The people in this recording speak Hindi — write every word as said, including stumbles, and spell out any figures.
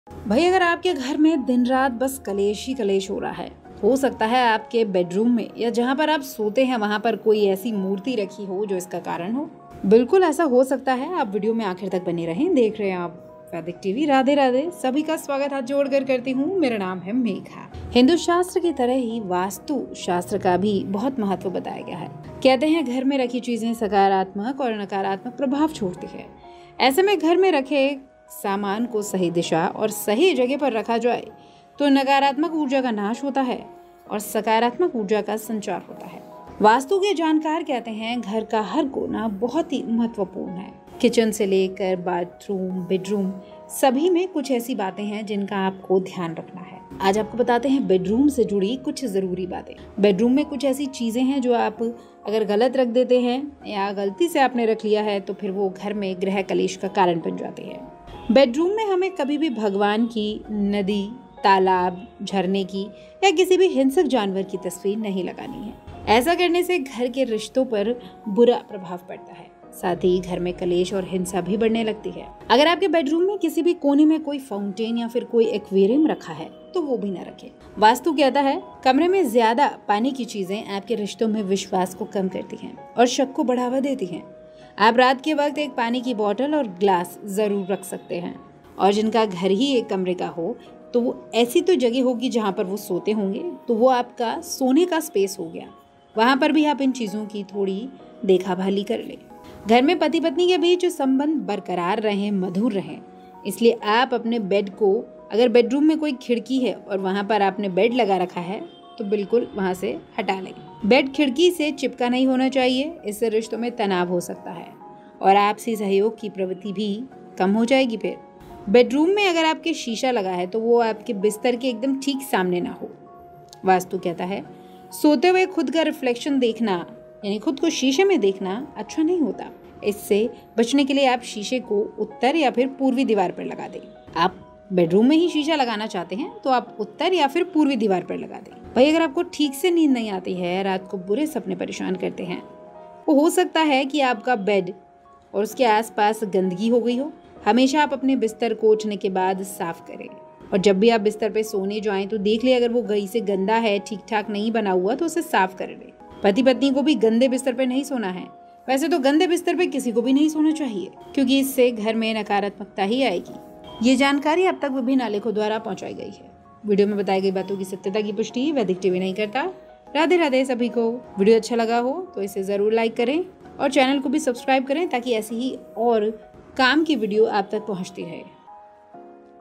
भाई अगर आपके घर में दिन रात बस कलेश ही कलेश हो रहा है, हो सकता है आपके बेडरूम में या जहाँ पर आप सोते हैं वहाँ पर कोई ऐसी मूर्ति रखी हो जो इसका कारण हो। बिल्कुल ऐसा हो सकता है। आप वीडियो में आखिर तक बने रहें। देख रहे हैं आप वैदिक टीवी। राधे राधे, सभी का स्वागत हाथ जोड़कर करती हूँ। मेरा नाम है मेघा। हिंदू शास्त्र की तरह ही वास्तु शास्त्र का भी बहुत महत्व बताया गया है। कहते हैं घर में रखी चीजें सकारात्मक और नकारात्मक प्रभाव छोड़ती है। ऐसे में घर में रखे सामान को सही दिशा और सही जगह पर रखा जाए तो नकारात्मक ऊर्जा का नाश होता है और सकारात्मक ऊर्जा का संचार होता है। वास्तु के जानकार कहते हैं घर का हर कोना बहुत ही महत्वपूर्ण है। किचन से लेकर बाथरूम, बेडरूम, सभी में कुछ ऐसी बातें हैं जिनका आपको ध्यान रखना है। आज आपको बताते हैं बेडरूम से जुड़ी कुछ जरूरी बातें। बेडरूम में कुछ ऐसी चीजें हैं जो आप अगर गलत रख देते हैं या गलती से आपने रख लिया है तो फिर वो घर में गृह कलेश का कारण बन जाती है। बेडरूम में हमें कभी भी भगवान की, नदी, तालाब, झरने की या किसी भी हिंसक जानवर की तस्वीर नहीं लगानी है। ऐसा करने से घर के रिश्तों पर बुरा प्रभाव पड़ता है। साथ ही घर में कलेश और हिंसा भी बढ़ने लगती है। अगर आपके बेडरूम में किसी भी कोने में कोई फाउंटेन या फिर कोई एक्वेरियम रखा है तो वो भी न रखें। वास्तु कहता है कमरे में ज्यादा पानी की चीजें आपके रिश्तों में विश्वास को कम करती हैं और शक को बढ़ावा देती हैं। आप रात के वक्त एक पानी की बोतल और ग्लास जरूर रख सकते हैं। और जिनका घर ही एक कमरे का हो तो वो ऐसी तो जगह होगी जहाँ पर वो सोते होंगे, तो वो आपका सोने का स्पेस हो गया। वहाँ पर भी आप इन चीज़ों की थोड़ी देखभाली कर ले। घर में पति पत्नी के बीच संबंध बरकरार रहें, मधुर रहें, इसलिए आप अपने बेड को, अगर बेडरूम में कोई खिड़की है और वहाँ पर आपने बेड लगा रखा है तो बिल्कुल वहाँ से हटा लें। बेड खिड़की से चिपका नहीं होना चाहिए, इससे रिश्तों में तनाव हो सकता है और आपसी सहयोग की प्रवृत्ति भी कम हो जाएगी। फिर बेडरूम में अगर आपके शीशा लगा है तो वो आपके बिस्तर के एकदम ठीक सामने ना हो। वास्तु कहता है सोते हुए खुद का रिफ्लेक्शन देखना, यानी खुद को शीशे में देखना अच्छा नहीं होता। इससे बचने के लिए आप शीशे को उत्तर या फिर पूर्वी दीवार पर लगा दें। आप बेडरूम में ही शीशा लगाना चाहते हैं तो आप उत्तर या फिर पूर्वी दीवार पर लगा दें। भाई अगर आपको ठीक से नींद नहीं आती है, रात को बुरे सपने परेशान करते हैं, वो हो सकता है कि आपका बेड और उसके आसपास गंदगी हो गई हो। हमेशा आप अपने बिस्तर को उठने के बाद साफ करें और जब भी आप बिस्तर पे सोने जाएं तो देख ले अगर वो गई से गंदा है, ठीक ठाक नहीं बना हुआ, तो उसे साफ कर ले। पति पत्नी को भी गंदे बिस्तर पे नहीं सोना है। वैसे तो गंदे बिस्तर पे किसी को भी नहीं सोना चाहिए क्योंकि इससे घर में नकारात्मकता ही आएगी। ये जानकारी अब तक विभिन्न आलेखों द्वारा पहुंचाई गई है। वीडियो में बताई गई बातों की सत्यता की पुष्टि वैदिक टीवी नहीं करता। राधे राधे सभी को। वीडियो अच्छा लगा हो तो इसे जरूर लाइक करें और चैनल को भी सब्सक्राइब करें ताकि ऐसी ही और काम की वीडियो आप तक पहुंचती रहे।